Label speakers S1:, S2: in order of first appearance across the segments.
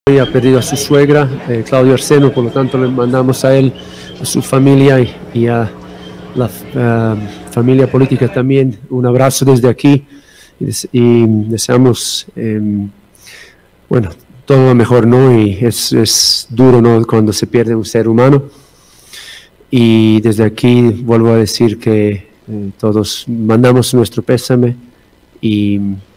S1: ha perdido a su suegra, Claudio Arseno, por lo tanto le mandamos a él, a su familia y a la familia política también un abrazo desde aquí y deseamos, bueno, todo lo mejor, ¿no? Y es duro, ¿no?, cuando se pierde un ser humano. Y desde aquí vuelvo a decir que todos mandamos nuestro pésame y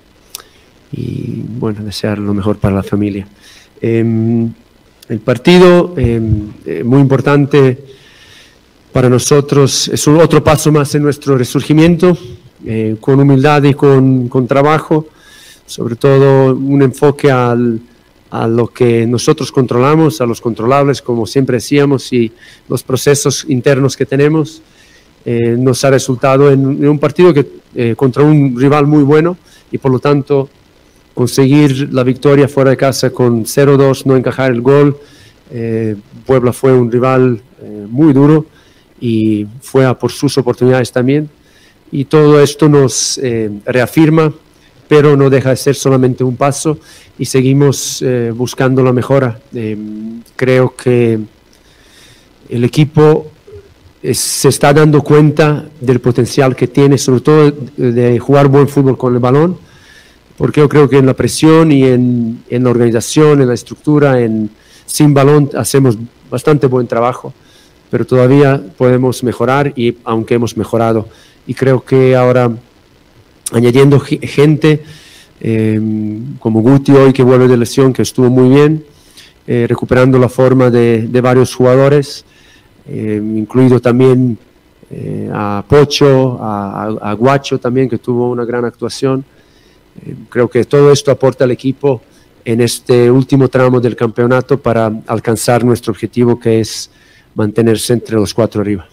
S1: bueno, desear lo mejor para la familia. El partido, muy importante para nosotros, es otro paso más en nuestro resurgimiento, con humildad y con trabajo, sobre todo un enfoque a lo que nosotros controlamos, a los controlables, como siempre decíamos, y los procesos internos que tenemos. Nos ha resultado en un partido contra un rival muy bueno y por lo tanto conseguir la victoria fuera de casa con 0-2, no encajar el gol. Puebla fue un rival muy duro y fue a por sus oportunidades también, y todo esto nos reafirma, pero no deja de ser solamente un paso y seguimos buscando la mejora. Creo que el equipo se está dando cuenta del potencial que tiene, sobre todo de jugar buen fútbol con el balón, porque yo creo que en la presión y en la organización, en la estructura, sin balón hacemos bastante buen trabajo, pero todavía podemos mejorar, y aunque hemos mejorado, y creo que ahora añadiendo gente como Guti hoy, que vuelve de lesión, que estuvo muy bien, recuperando la forma de varios jugadores, incluido también a Pocho, a Guacho también, que tuvo una gran actuación. Creo que todo esto aporta al equipo en este último tramo del campeonato para alcanzar nuestro objetivo, que es mantenerse entre los 4 arriba.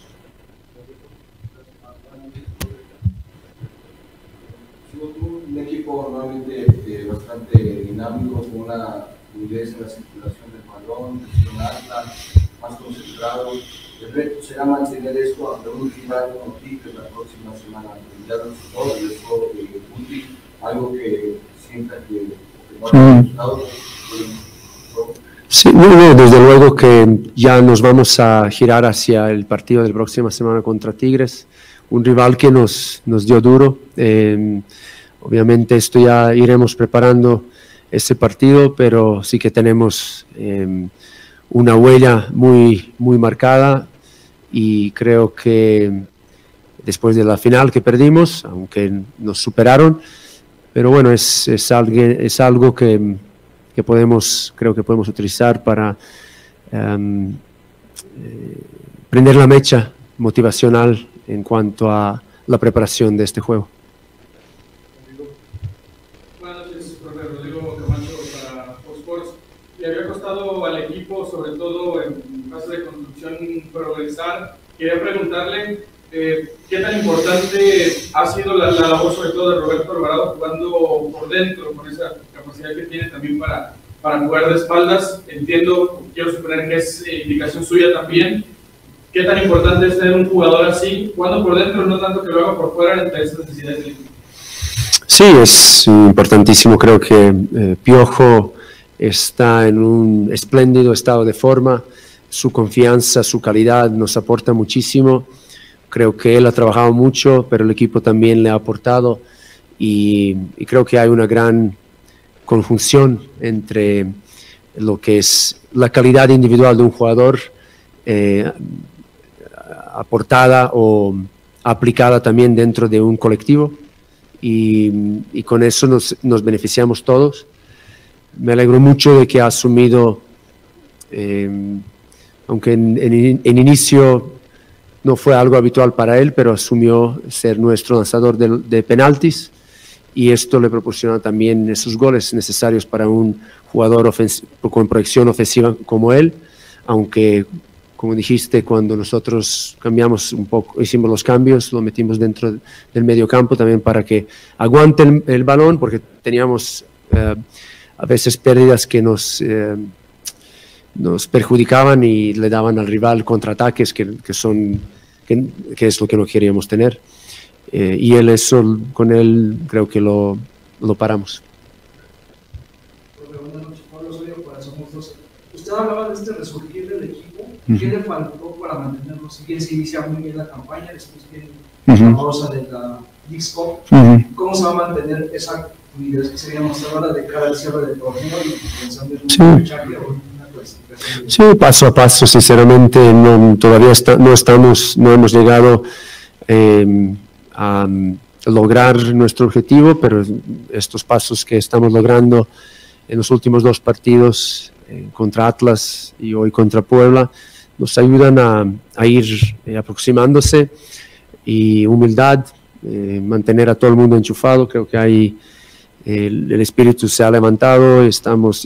S2: Un equipo normalmente bastante dinámico, con una fluidez en la circulación del balón, alta, más concentrado. El reto será mantener esto ante un rival como Tigres la próxima semana. Ya lo hizo y eso, algo que sienta que no ha gustado.
S1: Sí, bueno, desde luego que ya nos vamos a girar hacia el partido de la próxima semana contra Tigres, un rival que nos dio duro. Obviamente esto ya iremos preparando ese partido, pero sí que tenemos una huella muy marcada, y creo que después de la final que perdimos, aunque nos superaron, pero bueno, es algo que creo que podemos utilizar para prender la mecha motivacional en cuanto a la preparación de este juego.
S3: Buenas noches, profe. Rodrigo Camacho para Fox Sports. Le había costado al equipo, sobre todo en fase de construcción, progresar. Quería preguntarle qué tan importante ha sido la labor, sobre todo de Roberto Alvarado, jugando por dentro, con esa capacidad que tiene también para jugar de espaldas. Entiendo, quiero suponer que es indicación suya también. ¿Qué tan importante es tener un jugador así, jugando por dentro, no tanto que lo haga por fuera, entre esas necesidades del equipo?
S1: Sí, es importantísimo. Creo que Piojo está en un espléndido estado de forma. Su confianza, su calidad nos aporta muchísimo. Creo que él ha trabajado mucho, pero el equipo también le ha aportado, y creo que hay una gran conjunción entre lo que es la calidad individual de un jugador aportada o aplicada también dentro de un colectivo, y con eso nos beneficiamos todos. Me alegro mucho de que ha asumido, aunque en inicio no fue algo habitual para él, pero asumió ser nuestro lanzador de penaltis, y esto le proporciona también esos goles necesarios para un jugador con proyección ofensiva como él, aunque, como dijiste, cuando nosotros cambiamos un poco, hicimos los cambios, lo metimos dentro del medio campo también para que aguante el balón, porque teníamos a veces pérdidas que nos perjudicaban y le daban al rival contraataques que es lo que no queríamos tener. Y con él creo que lo paramos.
S4: Buenas noches, Pablo Osorio para Somos los dos. Usted hablaba de este resurgir del equipo. ¿Qué le faltó para mantenerlo? Si bien se inicia muy bien la campaña, después viene la pausa de la Leagues Cup, ¿cómo se va a mantener esa fluidez que seríamos ahora de cara al cierre del torneo y pensando en un fichaje o una clasificación?
S1: Sí, paso a paso, sinceramente, todavía no hemos llegado a lograr nuestro objetivo, pero estos pasos que estamos logrando en los últimos dos partidos, contra Atlas y hoy contra Puebla, nos ayudan a ir aproximándose, y humildad, mantener a todo el mundo enchufado. Creo que hay el espíritu se ha levantado, estamos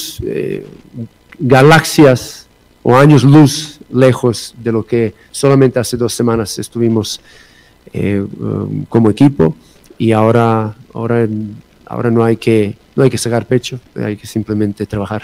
S1: galaxias o años luz lejos de lo que solamente hace 2 semanas estuvimos como equipo, y ahora no hay que sacar pecho, hay que simplemente trabajar.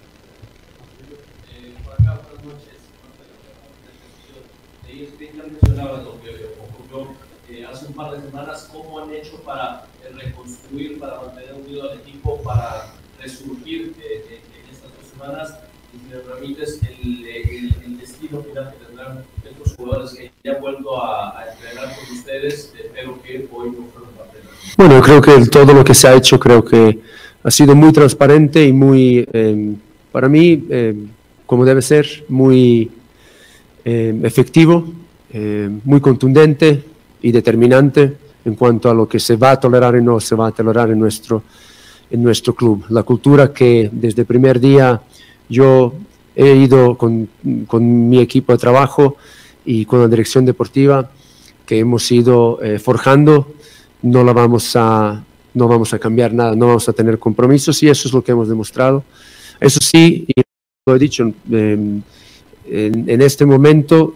S5: Hace un par de semanas, ¿cómo han hecho para reconstruir, para mantener unido al equipo, para resurgir en estas 2 semanas? Y si me permites, el destino final que tendrán estos jugadores que ya han vuelto a entrenar con ustedes, pero que hoy no fueron parte de la...
S1: Bueno, yo creo que todo lo que se ha hecho, creo que ha sido muy transparente y muy, para mí, como debe ser, muy efectivo, muy contundente y determinante en cuanto a lo que se va a tolerar y no se va a tolerar en nuestro club. La cultura que desde el primer día yo he ido con mi equipo de trabajo y con la dirección deportiva, que hemos ido forjando, no vamos a cambiar nada, no vamos a tener compromisos, y eso es lo que hemos demostrado. Eso sí, y lo he dicho, en este momento,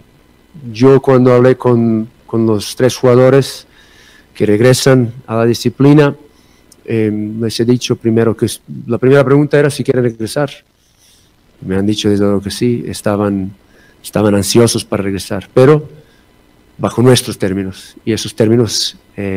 S1: yo cuando hablé con los 3 jugadores que regresan a la disciplina, les he dicho primero que la primera pregunta era si quieren regresar. Me han dicho desde luego que sí, estaban ansiosos para regresar, pero bajo nuestros términos, y esos términos,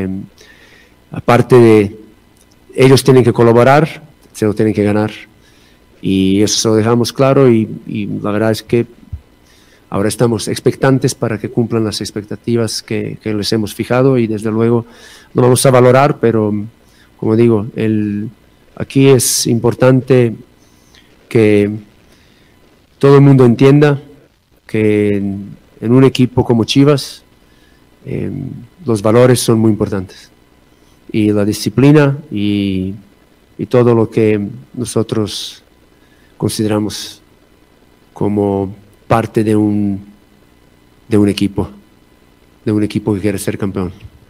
S1: aparte de ellos tienen que colaborar, se lo tienen que ganar, y eso se lo dejamos claro, y la verdad es que ahora estamos expectantes para que cumplan las expectativas que les hemos fijado, y desde luego lo vamos a valorar, pero como digo, aquí es importante que todo el mundo entienda que en un equipo como Chivas los valores son muy importantes, y la disciplina y todo lo que nosotros consideramos como parte de un equipo que quiere ser campeón.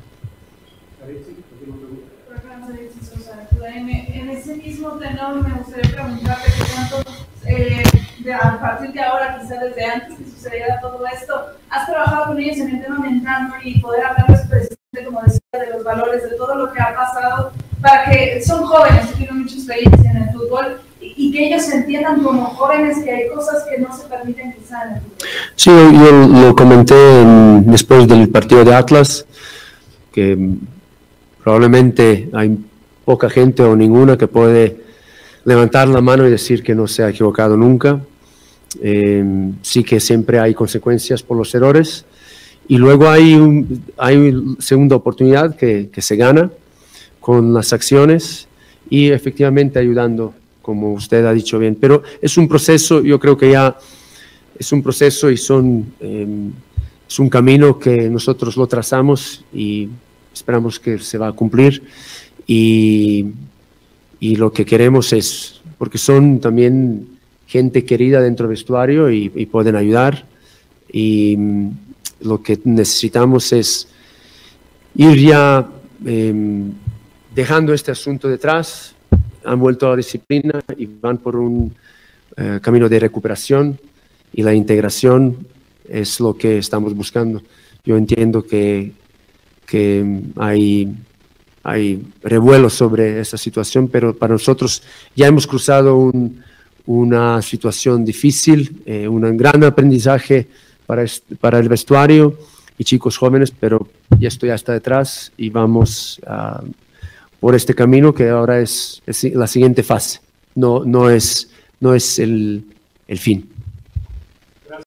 S6: En ese mismo tenor me gustaría preguntarte qué tanto, a partir de ahora, quizá desde antes que sucediera todo esto, has trabajado con ellos en el tema mental, ¿no? Y poder hablarles precisamente, como decía, de los valores, de todo lo que ha pasado, para que son jóvenes y tienen mucha experiencia en el fútbol, y que ellos entiendan como jóvenes que hay cosas que no se permiten quizá en el fútbol.
S1: Sí, yo lo comenté después del partido de Atlas, que probablemente hay poca gente o ninguna que puede levantar la mano y decir que no se ha equivocado nunca. Sí que siempre hay consecuencias por los errores, y luego hay segunda oportunidad que se gana con las acciones y efectivamente ayudando, como usted ha dicho bien, pero es un proceso, yo creo que ya es un proceso y es un camino que nosotros lo trazamos y esperamos que se va a cumplir, y lo que queremos es, porque son también gente querida dentro del vestuario y pueden ayudar, y lo que necesitamos es ir ya dejando este asunto detrás. Han vuelto a la disciplina y van por un camino de recuperación, y la integración es lo que estamos buscando. Yo entiendo que hay revuelo sobre esa situación, pero para nosotros ya hemos cruzado una situación difícil, un gran aprendizaje para el vestuario y chicos jóvenes, pero esto ya está detrás y vamos por este camino que ahora es la siguiente fase. No es no es el fin.